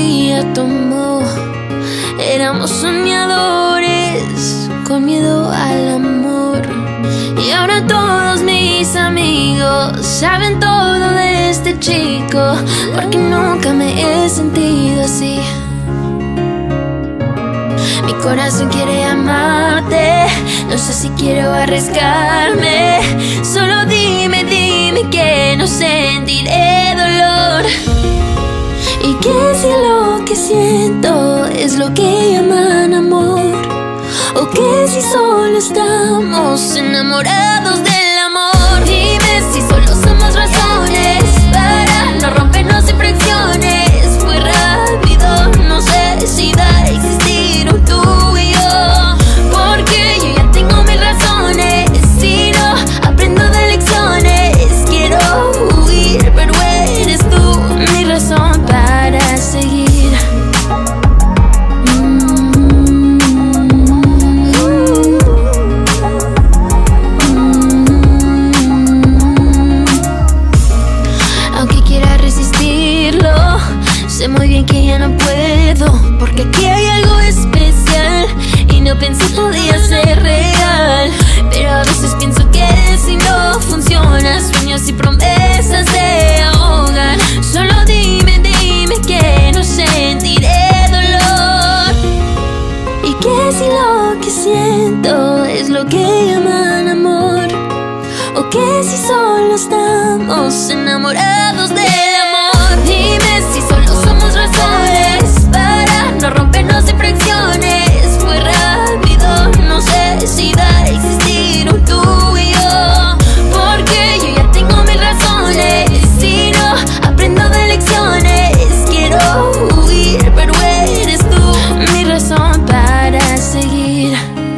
día tomó. Éramos soñadores con miedo al amor. Y ahora todos mis amigos saben todo de este chico, porque nunca me he sentido así. Mi corazón quiere amarte, no sé si quiero arriesgarme. Solo dime, dime que no sentiré dolor. Y que si lo que siento es lo que llaman amor, o que si solo estamos enamorados del amor. Dime si solo somos razones para no rompernos en fracciones. Fue rápido, no sé si va a existir un tú y yo, porque yo ya tengo mis razones. Si no aprendo de lecciones, quiero huir, pero eres tú mi razón para seguir. Aunque quiera resistirlo, sé muy bien que ya no puedo, porque aquí hay algo especial y no pensé podía ser real. Pero a veces pienso que si no funciona, sueños y promesas se ahogan. Solo dime, dime que no sentiré dolor. Y que si lo que siento es lo que llaman amor, o que si solo estamos enamorados del amor. Dime si solo somos razones para no rompernos en fracciones. Fue rápido, no sé si va a existir un tú y yo, porque yo ya tengo mis razones. Si no aprendo de lecciones, quiero huir, pero eres tú mi razón para seguir.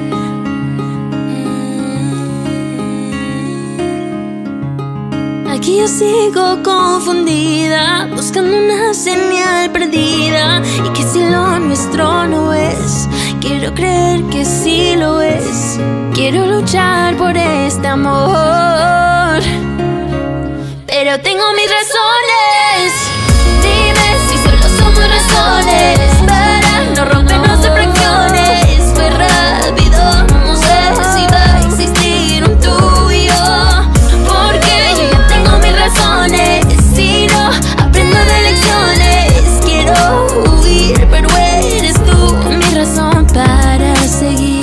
Aquí yo sigo confundida, buscando una señal perdida. Y que si lo nuestro no es, quiero creer que sí lo es. Quiero luchar por este amor, pero tengo mis razones. Dime si solo somos razones para no rompernos en fracciones. Fue rápido, no sé si va a existir un tú y yo, porque yo ya tengo mis razones. Si no aprendo de lecciones, quiero huir, pero eres tú mi razón para seguir.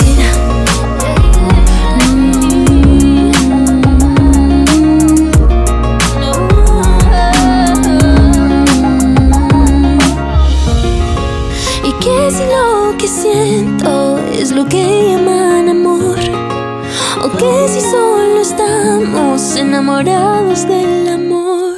Y que si lo que siento es lo que llaman amor, o que si solo estamos enamorados del amor.